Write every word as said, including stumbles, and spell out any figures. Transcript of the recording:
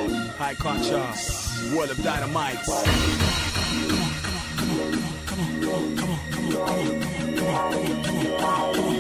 High Concha, World of Dynamite. Come on, come on, come on, come on, come on, come on, come on, come on, come on, come on, come on, come on, come on.